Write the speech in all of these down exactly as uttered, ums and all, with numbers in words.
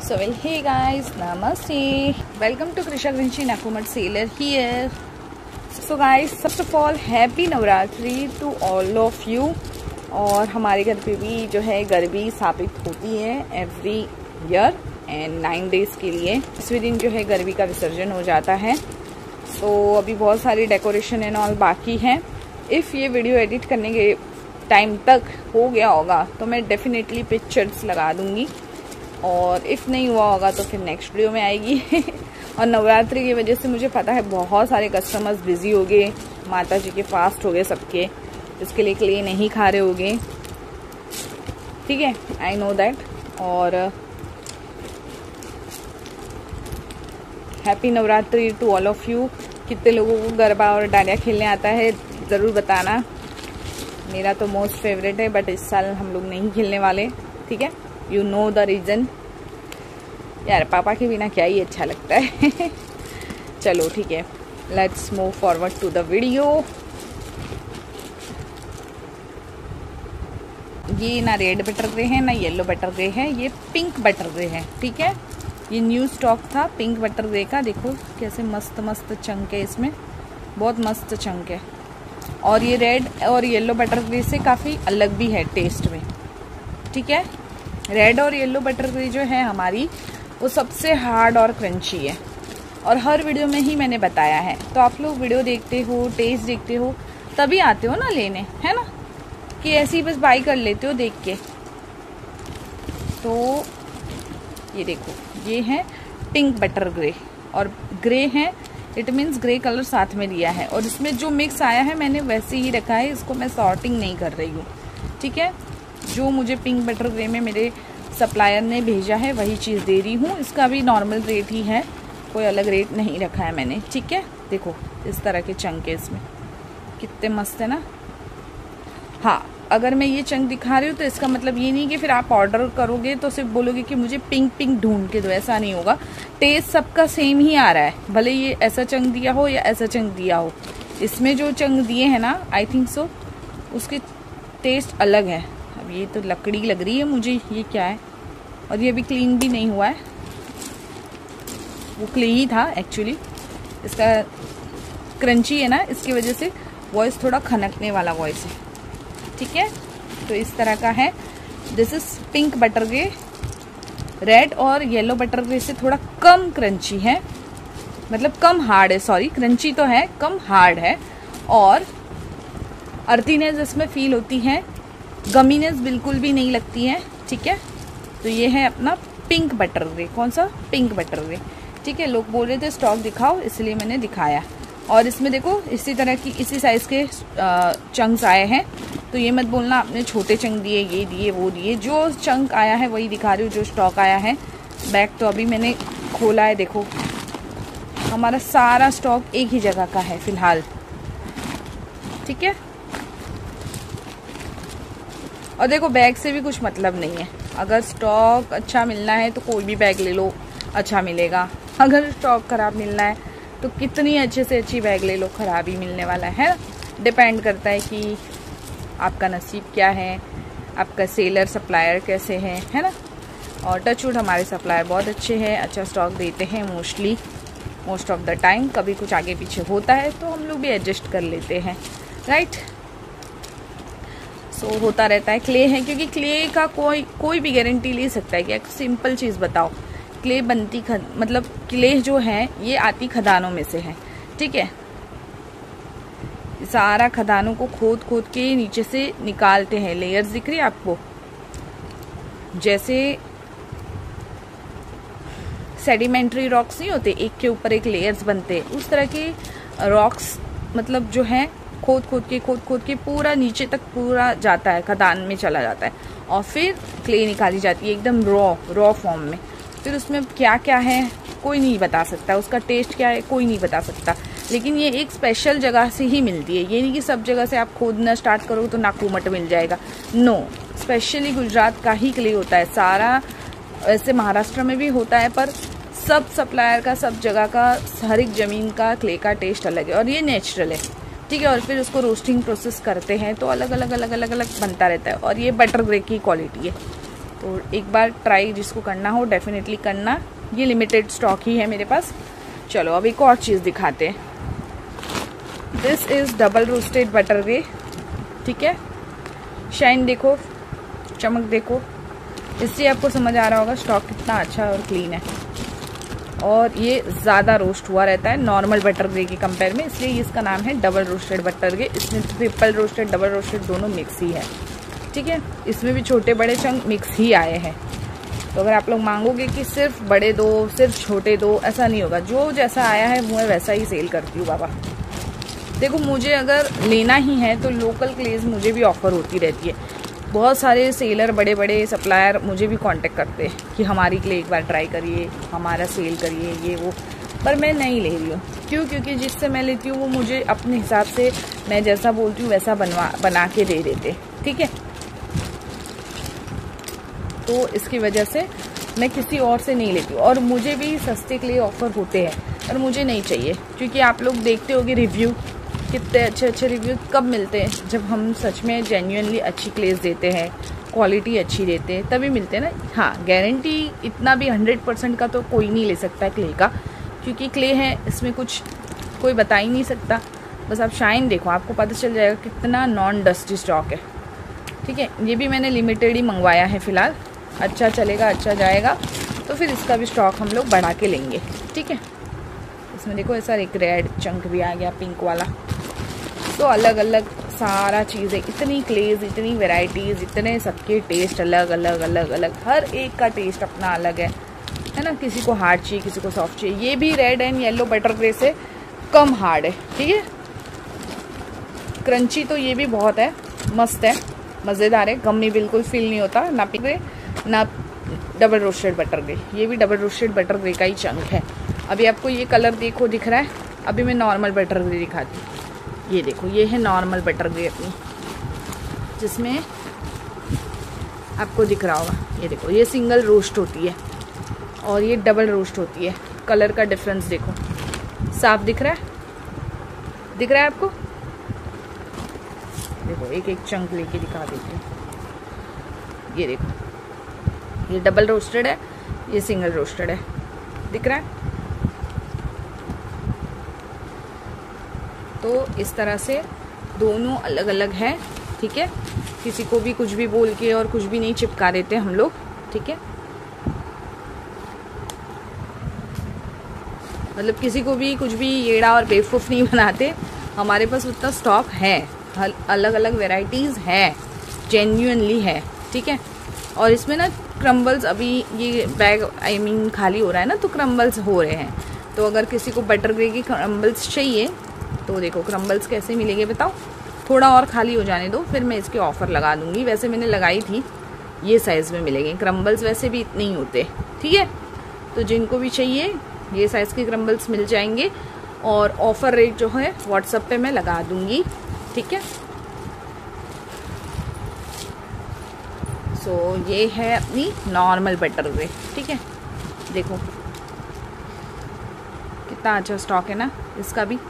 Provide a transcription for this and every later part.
So well, hey guys, namaste. Welcome to Krisha Grinchi Nakumat Sailor here. So guys, first of all, happy Navratri to all of you. और हमारे घर पे भी जो है गरबी स्थापित होती है every year and nine days के लिए। इसी दिन जो है गरबी का विसर्जन हो जाता है। तो अभी बहुत सारी डेकोरेशन एंड ऑल बाकी है। इफ़ ये वीडियो एडिट करने के टाइम तक हो गया होगा तो मैं डेफिनेटली पिक्चर्स लगा दूंगी, और इफ़ नहीं हुआ होगा तो फिर नेक्स्ट वीडियो में आएगी। और नवरात्रि की वजह से मुझे पता है बहुत सारे कस्टमर्स बिजी हो गए, माता जी के फास्ट हो गए सबके, इसके लिए क्ले नहीं खा रहे होगे, ठीक है, आई नो दैट। और happy Navratri to all of you. कितने लोगों को गरबा और डांडिया खेलने आता है ज़रूर बताना। मेरा तो मोस्ट फेवरेट है, बट इस साल हम लोग नहीं खेलने वाले, ठीक है। You know the reason. यार पापा के बिना क्या ही अच्छा लगता है। चलो ठीक है, let's move forward to the video. ये ना रेड बटर ग्रे है ना येलो बटर ग्रे है, ये पिंक बटर ग्रे है, ठीक है। ये न्यू स्टॉक था पिंक बटर ग्रे का। देखो कैसे मस्त मस्त चंक है इसमें, बहुत मस्त चंक है। और ये रेड और येलो बटर ग्रे से काफ़ी अलग भी है टेस्ट में, ठीक है। रेड और येलो बटर ग्रे जो है हमारी, वो सबसे हार्ड और क्रंची है, और हर वीडियो में ही मैंने बताया है। तो आप लोग वीडियो देखते हो, टेस्ट देखते हो, तभी आते हो ना लेने, है ना, कि ऐसे ही बस बाई कर लेते हो देख के। तो ये देखो, ये है पिंक बटर ग्रे, और ग्रे है इट मीन्स ग्रे कलर साथ में दिया है। और इसमें जो मिक्स आया है मैंने वैसे ही रखा है, इसको मैं सॉर्टिंग नहीं कर रही हूँ, ठीक है। जो मुझे पिंक बटर ग्रे में मेरे सप्लायर ने भेजा है वही चीज़ दे रही हूँ। इसका भी नॉर्मल रेट ही है, कोई अलग रेट नहीं रखा है मैंने, ठीक है। देखो इस तरह के चंक है इसमें, कितने मस्त है ना। हाँ, अगर मैं ये चंक दिखा रही हूँ तो इसका मतलब ये नहीं कि फिर आप ऑर्डर करोगे तो सिर्फ बोलोगे कि मुझे पिंक पिंक ढूंढ के दो, ऐसा नहीं होगा। टेस्ट सबका सेम ही आ रहा है, भले ये ऐसा चंक दिया हो या ऐसा चंक दिया हो। इसमें जो चंक दिए हैं ना, आई थिंक सो, उसके टेस्ट अलग है। अब ये तो लकड़ी लग रही है मुझे, ये क्या है। और ये अभी क्लीन भी नहीं हुआ है, वो क्ले ही था एक्चुअली। इसका क्रंची है ना, इसकी वजह से वॉइस थोड़ा खनकने वाला वॉइस है, ठीक है। तो इस तरह का है। This is pink butter grey. Red और येलो बटर ग्रे से थोड़ा कम क्रंची है, मतलब कम हार्ड है, सॉरी, क्रंची तो है, कम हार्ड है। और अर्थीनेस इसमें फील होती है, गमीनेस बिल्कुल भी नहीं लगती है, ठीक है। तो ये है अपना पिंक बटर ग्रे। कौन सा? पिंक बटर ग्रे, ठीक है। लोग बोल रहे थे स्टॉक दिखाओ, इसलिए मैंने दिखाया। और इसमें देखो इसी तरह की इसी साइज़ के चंक्स आए हैं। तो ये मत बोलना आपने छोटे चंक दिए, ये दिए, वो दिए। जो चंक आया है वही दिखा रही हूँ, जो स्टॉक आया है। बैग तो अभी मैंने खोला है, देखो हमारा सारा स्टॉक एक ही जगह का है फिलहाल, ठीक है। और देखो बैग से भी कुछ मतलब नहीं है। अगर स्टॉक अच्छा मिलना है तो कोई भी बैग ले लो, अच्छा मिलेगा। अगर स्टॉक खराब मिलना है तो कितनी अच्छे से अच्छी बैग ले लो, खराब ही मिलने वाला है। डिपेंड करता है कि आपका नसीब क्या है, आपका सेलर सप्लायर कैसे हैं, है ना। और टचवुड हमारे सप्लायर बहुत अच्छे हैं, अच्छा स्टॉक देते हैं mostly, most of the time. कभी कुछ आगे पीछे होता है तो हम लोग भी एडजस्ट कर लेते हैं, राइट। सो so, होता रहता है। क्ले है, क्योंकि क्ले का कोई कोई भी गारंटी ले सकता है कि एक सिंपल चीज़ बताओ, क्ले बनती खद मतलब क्ले जो है ये आती खदानों में से है, ठीक है। सारा खदानों को खोद खोद के नीचे से निकालते हैं। लेयर्स दिख रही है आपको, जैसे सेडिमेंट्री रॉक्स नहीं होते, एक के ऊपर एक लेयर्स बनते, उस तरह के रॉक्स मतलब जो है खोद खोद के खोद खोद के पूरा नीचे तक पूरा जाता है, खदान में चला जाता है। और फिर क्ले निकाली जाती है एकदम रॉ रॉ फॉर्म में। फिर उसमें क्या क्या है कोई नहीं बता सकता, उसका टेस्ट क्या है कोई नहीं बता सकता। लेकिन ये एक स्पेशल जगह से ही मिलती है, ये नहीं कि सब जगह से आप खोदना स्टार्ट करोगे तो नाकूमट मिल जाएगा। नो, स्पेशली गुजरात का ही क्ले होता है। सारा वैसे महाराष्ट्र में भी होता है, पर सब सप्लायर का, सब जगह का, हर एक ज़मीन का क्ले का टेस्ट अलग है। और ये नेचुरल है, ठीक है। और फिर उसको रोस्टिंग प्रोसेस करते हैं तो अलग अलग अलग अलग अलग बनता रहता है। और ये बटर ग्रे की क्वालिटी है, तो एक बार ट्राई जिसको करना हो डेफिनेटली करना, ये लिमिटेड स्टॉक ही है मेरे पास। चलो अब एक और चीज़ दिखाते हैं। This is double roasted butter grey, ठीक है। शाइन देखो, चमक देखो, इससे आपको समझ आ रहा होगा स्टॉक कितना अच्छा और क्लीन है। और ये ज़्यादा रोस्ट हुआ रहता है नॉर्मल बटर ग्रे के कंपेयर में, इसलिए इसका नाम है डबल रोस्टेड बटर ग्रे। इसमें ट्रिपल रोस्टेड डबल रोस्टेड दोनों मिक्स ही है, ठीक है। इसमें भी छोटे बड़े चंक मिक्स ही आए हैं। तो अगर आप लोग मांगोगे कि सिर्फ बड़े दो, सिर्फ छोटे दो, ऐसा नहीं होगा। जो जैसा आया है मैं वैसा ही सेल करती हूँ बाबा। देखो मुझे अगर लेना ही है तो लोकल क्लेज मुझे भी ऑफर होती रहती है। बहुत सारे सेलर, बड़े बड़े सप्लायर मुझे भी कांटेक्ट करते हैं कि हमारी क्ले एक बार ट्राई करिए, हमारा सेल करिए, ये वो। पर मैं नहीं ले रही हूँ। क्यों? क्योंकि जिससे मैं लेती हूँ वो मुझे अपने हिसाब से, मैं जैसा बोलती हूँ वैसा बनवा बना के दे देते, ठीक है। तो इसकी वजह से मैं किसी और से नहीं लेती हूँ। और मुझे भी सस्ते क्ले ऑफर होते हैं, पर मुझे नहीं चाहिए। क्योंकि आप लोग देखते होगे रिव्यू, कितने अच्छे अच्छे रिव्यू कब मिलते हैं? जब हम सच में जेन्युइनली अच्छी क्लेज देते हैं, क्वालिटी अच्छी देते हैं, तभी मिलते हैं ना। हाँ, गारंटी इतना भी हंड्रेड परसेंट का तो कोई नहीं ले सकता है क्ले का, क्योंकि क्ले है, इसमें कुछ कोई बता ही नहीं सकता। बस आप शाइन देखो, आपको पता चल जाएगा कितना नॉन डस्टी स्टॉक है, ठीक है। ये भी मैंने लिमिटेड ही मंगवाया है फ़िलहाल। अच्छा चलेगा, अच्छा जाएगा तो फिर इसका भी स्टॉक हम लोग बढ़ा के लेंगे, ठीक है। इसमें देखो ऐसा एक रेड चंक भी आ गया, पिंक वाला। तो अलग अलग सारा चीज़ें, इतनी क्लेज, इतनी वेराइटीज़, इतने सबके टेस्ट अलग अलग अलग अलग, हर एक का टेस्ट अपना अलग है, है ना। किसी को हार्ड चाहिए, किसी को सॉफ्ट चाहिए। ये भी red and yellow butter grey से कम हार्ड है, ठीक है। क्रंची तो ये भी बहुत है, मस्त है, मज़ेदार है, गम्मी बिल्कुल फील नहीं होता। ना पिंक ग्रे ना डबल रोस्टेड बटर ग्रे, ये भी डबल रोस्टेड बटर ग्रे का ही चंक है। अभी आपको ये कलर देखो दिख रहा है। अभी मैं नॉर्मल बटर ग्रे दिखाती हूँ। ये देखो, ये है नॉर्मल बटर ग्रे अपनी, जिसमें आपको दिख रहा होगा। ये देखो, ये सिंगल रोस्ट होती है और ये डबल रोस्ट होती है। कलर का डिफरेंस देखो, साफ दिख रहा है? दिख रहा है आपको? देखो एक एक चंक लेके दिखा देती हूँ। ये देखो, ये डबल रोस्टेड है, ये सिंगल रोस्टेड है, दिख रहा है? तो इस तरह से दोनों अलग अलग है, ठीक है। किसी को भी कुछ भी बोल के और कुछ भी नहीं चिपका देते हम लोग, ठीक है। मतलब किसी को भी कुछ भी येड़ा और बेवकूफ़ नहीं बनाते। हमारे पास उतना स्टॉक है, अलग अलग वेराइटीज़ है, जेन्युइनली है, ठीक है। और इसमें ना क्रम्बल्स, अभी ये बैग आई मीन खाली हो रहा है ना, तो क्रम्बल्स हो रहे हैं। तो अगर किसी को बटर ग्रे की क्रम्बल्स चाहिए तो देखो क्रम्बल्स कैसे मिलेंगे बताओ। थोड़ा और खाली हो जाने दो, फिर मैं इसके ऑफ़र लगा दूंगी। वैसे मैंने लगाई थी, ये साइज़ में मिलेंगे क्रम्बल्स, वैसे भी इतने ही होते, ठीक है। तो जिनको भी चाहिए ये साइज़ के क्रम्बल्स मिल जाएंगे। और ऑफ़र रेट जो है व्हाट्सएप पे मैं लगा दूंगी, ठीक है। सो so, ये है अपनी नॉर्मल बटर ग्रे, ठीक है। देखो कितना अच्छा स्टॉक है ना इसका भी।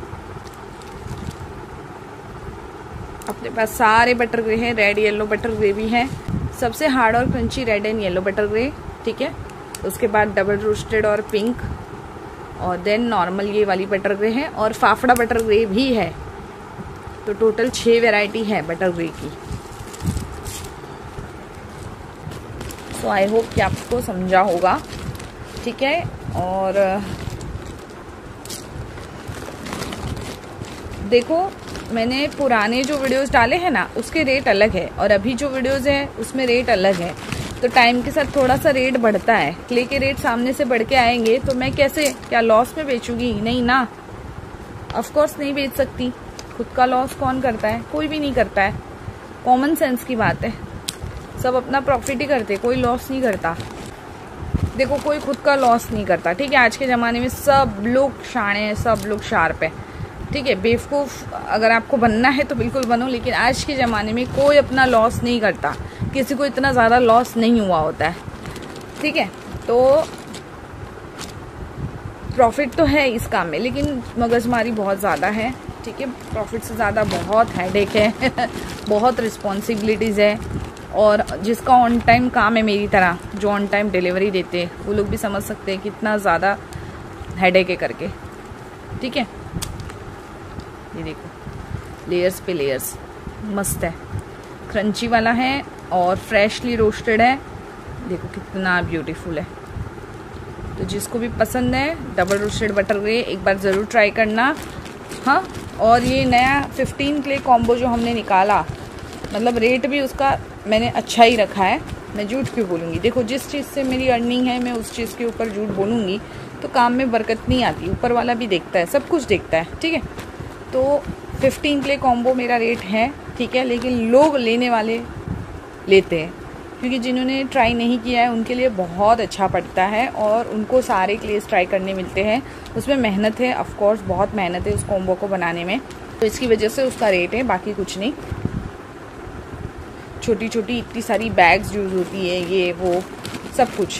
अपने पास सारे बटर ग्रे हैं, रेड येलो बटर ग्रे भी है। सबसे हार्ड और crunchy red and yellow butter grey, ठीक है। उसके बाद डबल रोस्टेड और पिंक, और देन नॉर्मल ये वाली बटर ग्रे है, और फाफड़ा बटर ग्रे भी है। तो टोटल छः वैरायटी है बटर ग्रे की। सो आई होप कि आपको समझा होगा, ठीक है। और देखो मैंने पुराने जो वीडियोस डाले हैं ना उसके रेट अलग है, और अभी जो वीडियोस हैं उसमें रेट अलग है। तो टाइम के साथ थोड़ा सा रेट बढ़ता है। क्ले के रेट सामने से बढ़ के आएंगे तो मैं कैसे, क्या लॉस में बेचूंगी? नहीं ना, ऑफ कोर्स नहीं बेच सकती। खुद का लॉस कौन करता है? कोई भी नहीं करता है। कॉमन सेंस की बात है, सब अपना प्रॉफिट ही करते, कोई लॉस नहीं करता। देखो कोई खुद का लॉस नहीं करता, ठीक है। आज के ज़माने में सब लोग शाणे हैं, सब लोग शार्प है, ठीक है। बेवकूफ़ अगर आपको बनना है तो बिल्कुल बनो, लेकिन आज के ज़माने में कोई अपना लॉस नहीं करता। किसी को इतना ज़्यादा लॉस नहीं हुआ होता है, ठीक है। तो प्रॉफिट तो है इस काम में, लेकिन मगजमारी बहुत ज़्यादा है, ठीक है। प्रॉफिट से ज़्यादा बहुत हेडेक है बहुत रिस्पॉन्सिबिलिटीज़ है। और जिसका ऑन टाइम काम है मेरी तरह, जो ऑन टाइम डिलीवरी देते हैं, वो लोग भी समझ सकते हैं कितना ज़्यादा हेडेक है करके। ठीक है, ये देखो लेयर्स पे लेयर्स, मस्त है, क्रंची वाला है और फ्रेशली रोस्टेड है। देखो कितना ब्यूटीफुल है। तो जिसको भी पसंद है डबल रोस्टेड बटर ग्रे एक बार ज़रूर ट्राई करना। हाँ, और ये नया फिफ्टीन क्ले कॉम्बो जो हमने निकाला, मतलब रेट भी उसका मैंने अच्छा ही रखा है, मैं झूठ क्यों बोलूँगी। देखो जिस चीज़ से मेरी अर्निंग है मैं उस चीज़ के ऊपर झूठ बोलूँगी तो काम में बरकत नहीं आती। ऊपर वाला भी देखता है, सब कुछ देखता है। ठीक है, तो फिफ्टीन क्ले कॉम्बो मेरा रेट है, ठीक है, लेकिन लोग लेने वाले लेते हैं क्योंकि जिन्होंने ट्राई नहीं किया है उनके लिए बहुत अच्छा पड़ता है और उनको सारे क्लेस ट्राई करने मिलते हैं। उसमें मेहनत है, ऑफ कोर्स बहुत मेहनत है उस कॉम्बो को बनाने में, तो इसकी वजह से उसका रेट है, बाकी कुछ नहीं। छोटी छोटी इतनी सारी बैग्स यूज़ होती है, ये वो सब कुछ।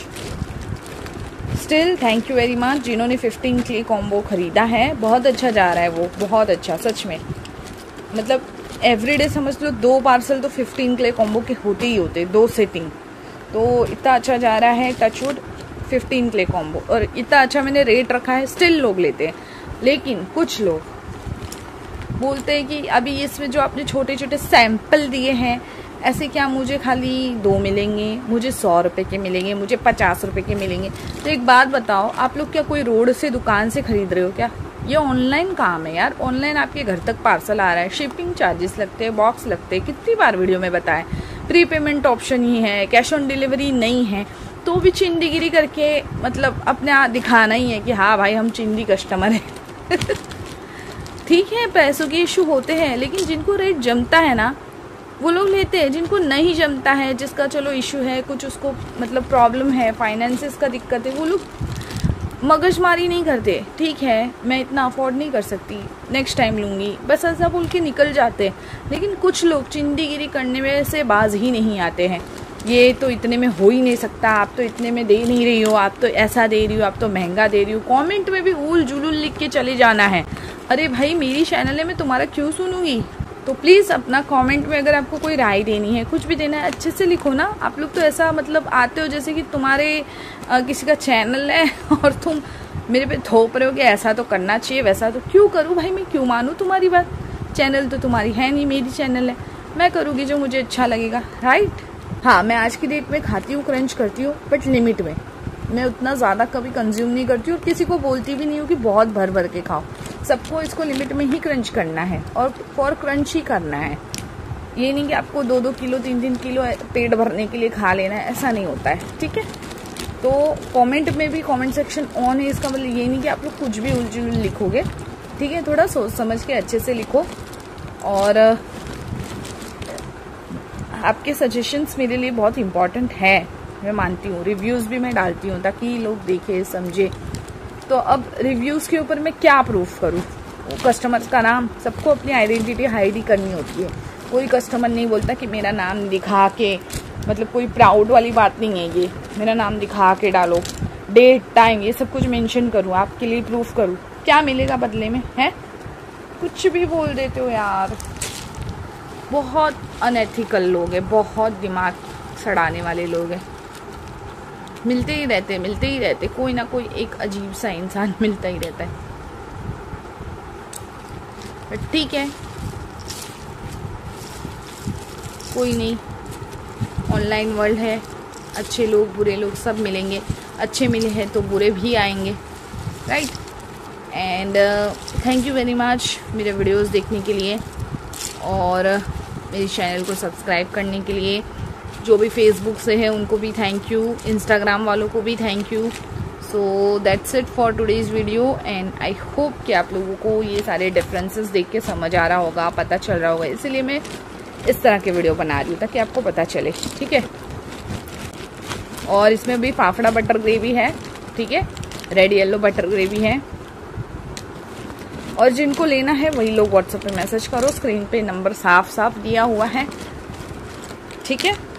Still thank you very much जिन्होंने फिफ्टीन क्ले कॉम्बो ख़रीदा है, बहुत अच्छा जा रहा है वो, बहुत अच्छा सच में। मतलब एवरीडे समझ लो दो पार्सल तो फिफ्टीन क्ले कॉम्बो के होते ही होते, दो सेटिंग, तो इतना अच्छा जा रहा है टचवुड फिफ्टीन क्ले कॉम्बो। और इतना अच्छा मैंने रेट रखा है, स्टिल लोग लेते हैं। लेकिन कुछ लोग बोलते हैं कि अभी इसमें जो आपने छोटे छोटे सैंपल दिए हैं, ऐसे क्या मुझे खाली दो मिलेंगे, मुझे सौ रुपये के मिलेंगे, मुझे पचास रुपये के मिलेंगे। तो एक बात बताओ, आप लोग क्या कोई रोड से दुकान से खरीद रहे हो क्या? ये ऑनलाइन काम है यार, ऑनलाइन आपके घर तक पार्सल आ रहा है, शिपिंग चार्जेस लगते हैं, बॉक्स लगते हैं, कितनी बार वीडियो में बताएं। प्री पेमेंट ऑप्शन ही है, कैश ऑन डिलीवरी नहीं है, तो भी चिंदीगिरी करके मतलब अपने आप दिखाना ही है कि हाँ भाई हम चिंदी कस्टमर हैं। ठीक है, पैसों के इशू होते हैं, लेकिन जिनको रेट जमता है ना वो लोग लेते हैं। जिनको नहीं जमता है, जिसका चलो इशू है, कुछ उसको मतलब प्रॉब्लम है, फाइनेंसिस का दिक्कत है, वो लोग मगजमारी नहीं करते। ठीक है, मैं इतना अफोर्ड नहीं कर सकती, नेक्स्ट टाइम लूँगी, बस ऐसा बोल के निकल जाते हैं। लेकिन कुछ लोग चिंदीगिरी करने में से बाज ही नहीं आते हैं। ये तो इतने में हो ही नहीं सकता, आप तो इतने में दे नहीं रही हो, आप तो ऐसा दे रही हो, आप तो महंगा दे रही हो। कमेंट में भी उल जुलूल लिख के चले जाना है। अरे भाई मेरी चैनल है, मैं तुम्हारा क्यों सुनूंगी? तो प्लीज़ अपना कमेंट में अगर आपको कोई राय देनी है, कुछ भी देना है, अच्छे से लिखो ना। आप लोग तो ऐसा मतलब आते हो जैसे कि तुम्हारे आ, किसी का चैनल है और तुम मेरे पे थोप रहे हो कि ऐसा तो करना चाहिए, वैसा तो क्यों करूँ भाई, मैं क्यों मानूँ तुम्हारी बात? चैनल तो तुम्हारी है नहीं, मेरी चैनल है, मैं करूँगी जो मुझे अच्छा लगेगा, राइट? हाँ, मैं आज की डेट में खाती हूँ, क्रंच करती हूँ, बट लिमिट में। मैं उतना ज़्यादा कभी कंज्यूम नहीं करती हूँ और किसी को बोलती भी नहीं हूँ कि बहुत भर भर के खाओ। सबको इसको लिमिट में ही क्रंच करना है और फॉर क्रंच ही करना है। ये नहीं कि आपको दो दो किलो तीन तीन किलो पेट भरने के लिए खा लेना है, ऐसा नहीं होता है। ठीक है, तो कमेंट में भी कमेंट सेक्शन ऑन है, इसका मतलब ये नहीं कि आप लोग कुछ भी उलझुल लिखोगे। ठीक है, थोड़ा सोच समझ के अच्छे से लिखो और आपके सजेशंस मेरे लिए बहुत इम्पॉर्टेंट है, मैं मानती हूँ। रिव्यूज़ भी मैं डालती हूँ ताकि लोग देखें समझे। तो अब रिव्यूज़ के ऊपर मैं क्या प्रूफ करूँ? वो कस्टमर्स का नाम, सबको अपनी आइडेंटिटी हाइड ही करनी होती है। कोई कस्टमर नहीं बोलता कि मेरा नाम दिखा के, मतलब कोई प्राउड वाली बात नहीं है ये, मेरा नाम दिखा के डालो, डेट टाइम ये सब कुछ मेंशन करूँ, आपके लिए प्रूफ करूँ, क्या मिलेगा बदले में? है कुछ भी बोल देते हो यार। बहुत अनएथिकल लोग हैं, बहुत दिमाग सड़ाने वाले लोग हैं। मिलते ही रहते मिलते ही रहते कोई ना कोई एक अजीब सा इंसान मिलता ही रहता है। बट ठीक है, कोई नहीं, ऑनलाइन वर्ल्ड है, अच्छे लोग बुरे लोग सब मिलेंगे। अच्छे मिले हैं तो बुरे भी आएंगे, right? And thank you very much मेरे वीडियोस देखने के लिए और मेरी चैनल को सब्सक्राइब करने के लिए। जो भी फेसबुक से है उनको भी थैंक यू, इंस्टाग्राम वालों को भी thank you. So that's it for today's video and I hope कि आप लोगों को ये सारे डिफरेंसेस देख के समझ आ रहा होगा, पता चल रहा होगा। इसीलिए मैं इस तरह के वीडियो बना रही हूँ ताकि आपको पता चले। ठीक है, और इसमें भी फाफड़ा बटर ग्रेवी है, ठीक है, रेड येलो बटर ग्रेवी है। और जिनको लेना है वही लोग व्हाट्सएप पे मैसेज करो, स्क्रीन पे नंबर साफ साफ दिया हुआ है। ठीक है।